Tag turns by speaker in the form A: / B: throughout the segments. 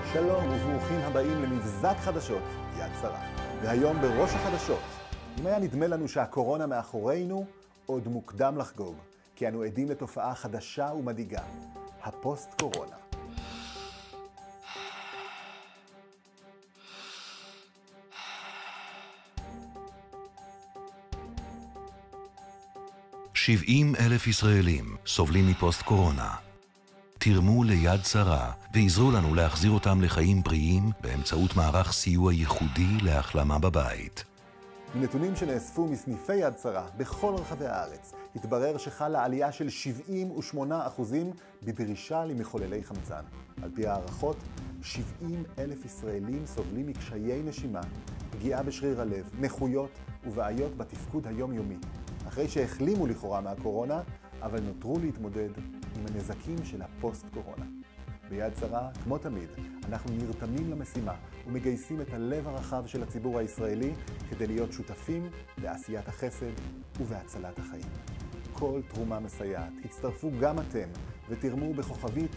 A: שלום וברוכים הבאים למבזק חדשות יד שרה. והיום בראש החדשות, אם היה נדמה לנו שהקורונה מאחורינו, עוד מוקדם לחגוג, כי אנו עדים לתופעה חדשה ומדאיגה, הפוסט-קורונה.
B: "70,000 ישראלים סובלים מפוסט-קורונה. תרמו ליד שרה ועזרו לנו להחזיר אותם לחיים בריאים באמצעות מערך סיוע ייחודי להחלמה בבית.
A: מנתונים שנאספו מסניפי יד שרה בכל רחבי הארץ, התברר שחלה עלייה של 78% בדרישה למחוללי חמצן. על פי הערכות, 70,000 ישראלים סובלים מקשיי נשימה, פגיעה בשריר הלב, נכויות ובעיות בתפקוד היומיומי. אחרי שהחלימו לכאורה מהקורונה, אבל נותרו להתמודד עם הנזקים של הפוסט-קורונה. ביד שרה, כמו תמיד, אנחנו נרתמים למשימה ומגייסים את הלב הרחב של הציבור הישראלי כדי להיות שותפים בעשיית החסד ובהצלת החיים. כל תרומה מסייעת, הצטרפו גם אתם ותרמו בכוכבית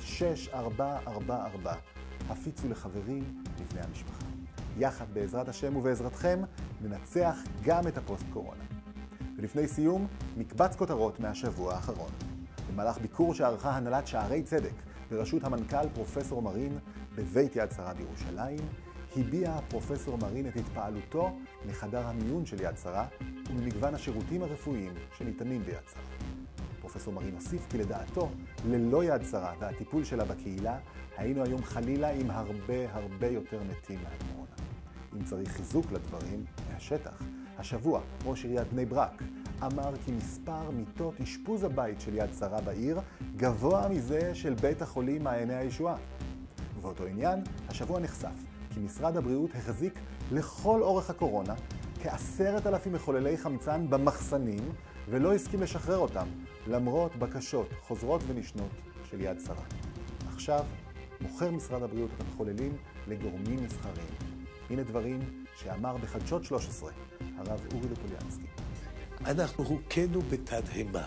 A: 6444. הפיצו לחברים, לבני המשפחה. יחד בעזרת השם ובעזרתכם ננצח גם את הפוסט-קורונה. ולפני סיום, מקבץ כותרות מהשבוע האחרון. במהלך ביקור שערכה הנהלת שערי צדק בראשות המנכ"ל פרופסור מרין בבית יד שרה בירושלים, הביע פרופסור מרין את התפעלותו מחדר המיון של יד שרה וממגוון השירותים הרפואיים שניתנים ביד שרה. פרופסור מרין הוסיף כי לדעתו, ללא יד שרה והטיפול שלה בקהילה, היינו היום חלילה עם הרבה יותר מתים מהקורונה. אם צריך חיזוק לדברים מהשטח, השבוע ראש עיריית בני ברק אמר כי מספר מיטות אשפוז הבית של יד שרה בעיר גבוה מזה של בית החולים מעייני הישועה. ובאותו עניין, השבוע נחשף כי משרד הבריאות החזיק לכל אורך הקורונה כ10,000 מחוללי חמצן במחסנים ולא הסכים לשחרר אותם, למרות בקשות חוזרות ונשנות של יד שרה. עכשיו מוכר משרד הבריאות את המחוללים לגורמים מסחריים. הנה דברים שאמר בחדשות 13 הרב אורי לופוליאנסקי.
C: אנחנו הוכינו בתדהמה.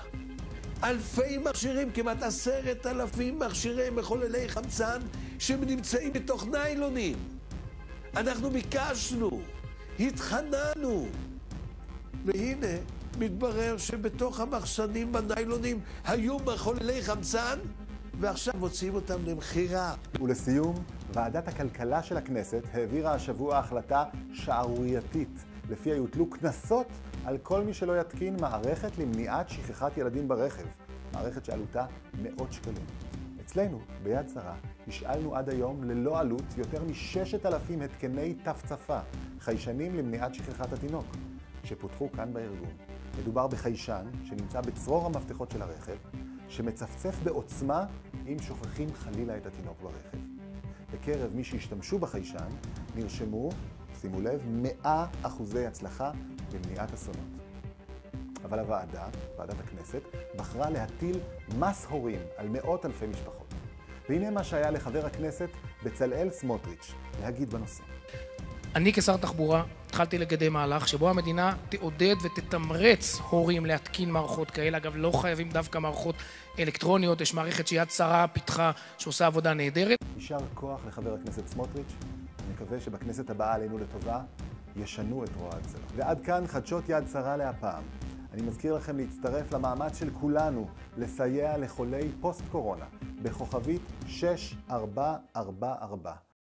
C: אלפי מכשירים, כמעט 10,000 מכשירי מחוללי חמצן שנמצאים בתוך ניילונים. אנחנו ביקשנו, התחננו, והנה מתברר שבתוך המחסנים בניילונים היו מחוללי חמצן, ועכשיו מוציאים אותם למכירה.
A: ולסיום, ועדת הכלכלה של הכנסת העבירה השבוע החלטה שערורייתית, לפיה יוטלו קנסות על כל מי שלא יתקין מערכת למניעת שכחת ילדים ברכב, מערכת שעלותה מאות שקלים. אצלנו, ביד שרה, השאלנו עד היום ללא עלות יותר מ6,000 התקני תפצפה, חיישנים למניעת שכחת התינוק, שפותחו כאן בארגון. מדובר בחיישן שנמצא בצרור המפתחות של הרכב, שמצפצף בעוצמה אם שוכחים חלילה את התינוק ברכב. בקרב מי שהשתמשו בחיישן נרשמו, שימו לב, 100% הצלחה במניעת אסונות. אבל הוועדה, ועדת הכנסת, בחרה להטיל מס הורים על מאות אלפי משפחות. והנה מה שהיה לחבר הכנסת בצלאל סמוטריץ' להגיד בנושא.
D: אני כשר תחבורה התחלתי לקדם מהלך שבו המדינה תעודד ותתמרץ הורים להתקין מערכות כאלה. אגב, לא חייבים דווקא מערכות אלקטרוניות, יש מערכת שיד שרה פיתחה שעושה עבודה נהדרת.
A: יישר כוח לחבר הכנסת סמוטריץ', אני מקווה שבכנסת הבאה עלינו לטובה ישנו את רוע יד שרה. ועד כאן חדשות יד שרה להפעם. אני מזכיר לכם להצטרף למאמץ של כולנו לסייע לחולי פוסט-קורונה בכוכבית 6444.